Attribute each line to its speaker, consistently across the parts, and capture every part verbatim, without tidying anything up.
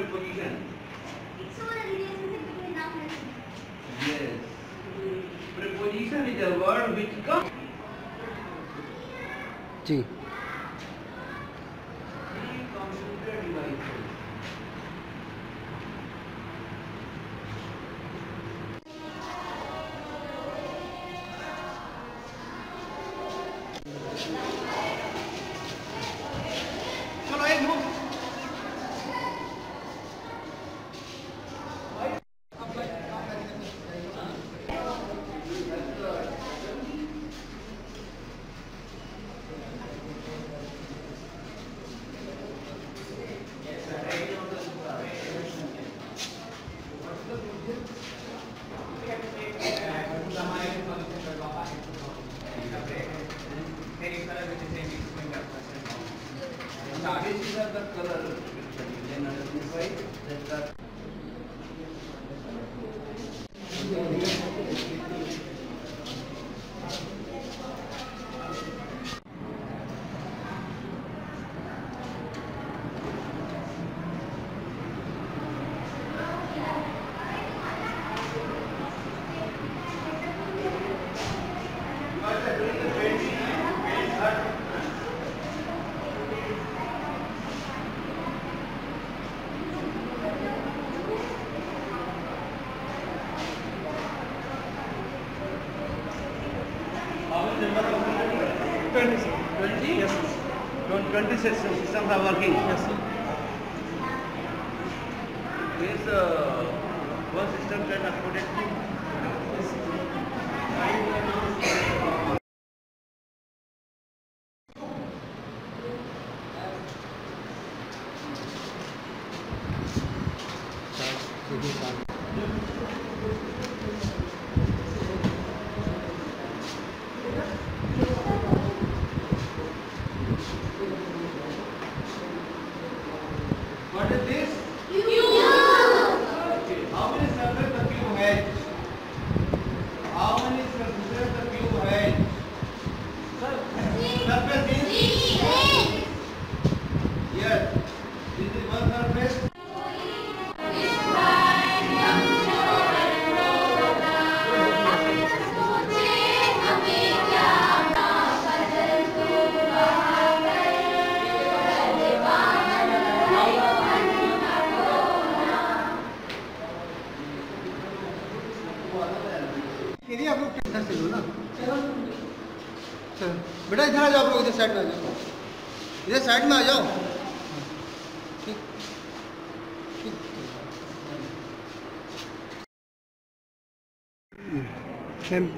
Speaker 1: preposition.
Speaker 2: It's all a relationship between noun and subject.
Speaker 1: Yes. Preposition is a word which comes.
Speaker 3: Ji.
Speaker 1: Computer devices.
Speaker 3: चलो एक move.
Speaker 1: These are the color which you can identify that
Speaker 3: twenty sir.
Speaker 1: twenty?
Speaker 3: Yes sir.
Speaker 1: twenty systems are working.
Speaker 3: Yes sir.
Speaker 1: This uh, one system can accommodate two. What is this? Okay. How many surfaces the cube has? How many surfaces the cube has? Surface is? Yes. This is one surface.
Speaker 3: यदि आप लोग इधर से लो ना. Sir बेटा इधर आ जाओ, आप लोग इधर साइड में आ जाओ. इधर साइड में आ जाओ. ठीक ठीक.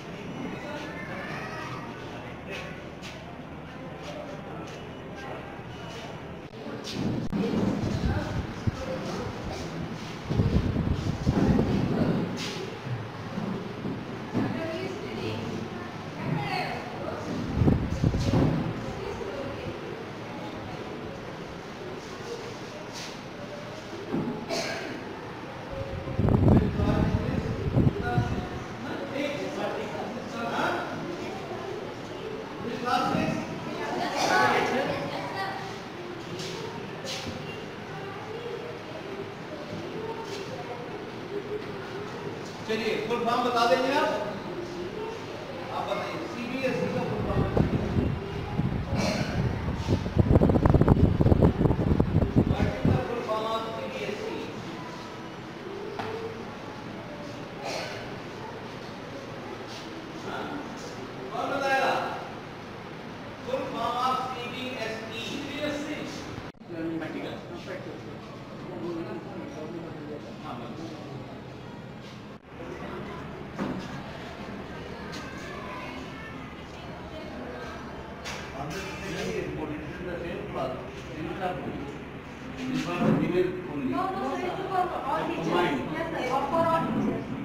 Speaker 1: चलिए फुल फॉर्म बता देंगे आप आप बताइए सीबीएसई का full form full form of CBSE कौन बताएगा full form of CBSE CBSE practical हाँ This one is only.
Speaker 2: No, no, sir, it's for all teachers. Yes, sir, for all teachers.